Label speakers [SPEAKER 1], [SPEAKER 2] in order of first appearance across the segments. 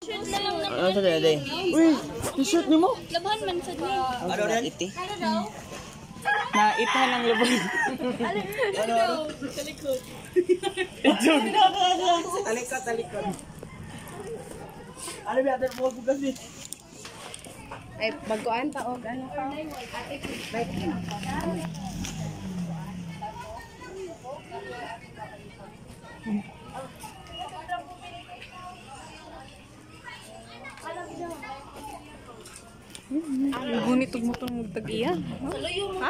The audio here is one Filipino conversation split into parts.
[SPEAKER 1] Shoot na lang
[SPEAKER 2] Ano sa day? Uy, t-shirt niyo mo?
[SPEAKER 1] Labahan man sa day.
[SPEAKER 2] Ano rin? Iti?
[SPEAKER 1] Ano daw?
[SPEAKER 2] Naita ng laban.
[SPEAKER 1] Ano daw? Sa likod.
[SPEAKER 2] Talikod. Ano ba natin mo bugas ni?
[SPEAKER 3] Ay, baguan pa og ano pa. Gunit ug mutong tag-iya. Ha?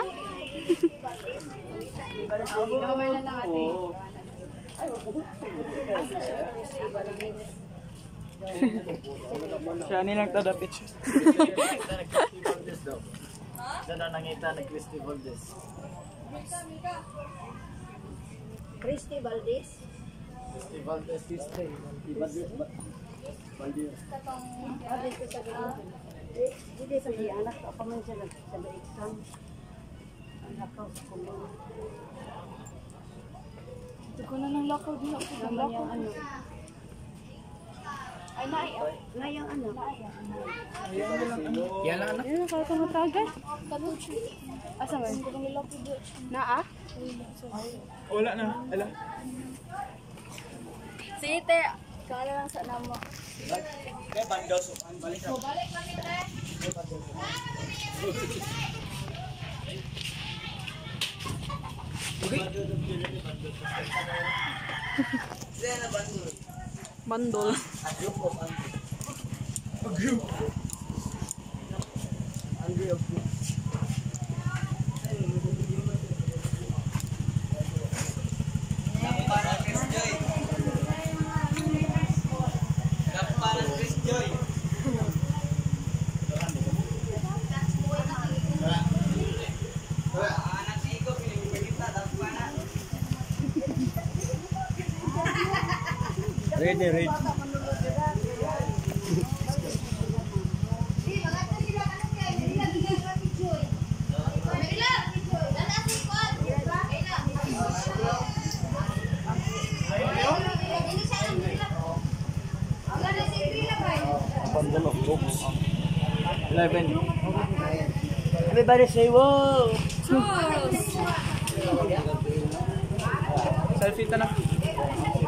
[SPEAKER 2] Siya nilang tadapit siya.
[SPEAKER 4] Diyan na nangita ni Christy Valdez.
[SPEAKER 3] Christy Valdez.
[SPEAKER 4] Christy Valdez history. Valdez ba? Valdez.
[SPEAKER 3] Valdez ko sa gano'n. Hindi sa di anak ko man siya nag-exam. Anak ko sa kulo.
[SPEAKER 1] Ito ko na ng lakaw din ako. Ng lakaw. Ay,
[SPEAKER 3] Ngayang ano?
[SPEAKER 2] Yan lang anak.
[SPEAKER 3] Yan ang kakangatagan.
[SPEAKER 1] Kabucho.
[SPEAKER 3] Asa man?
[SPEAKER 1] Ito kong lakaw din.
[SPEAKER 3] Naa?
[SPEAKER 2] Wala na. Ala.
[SPEAKER 1] Sige, te. Kala lang sa nama.
[SPEAKER 2] Kaya bandaw so balik na.
[SPEAKER 1] Balik kami, te.
[SPEAKER 3] Bandol.
[SPEAKER 4] Ready. Bundle of books. 11.
[SPEAKER 2] Everybody say wow.
[SPEAKER 1] Cheers!
[SPEAKER 2] Selfie ta na.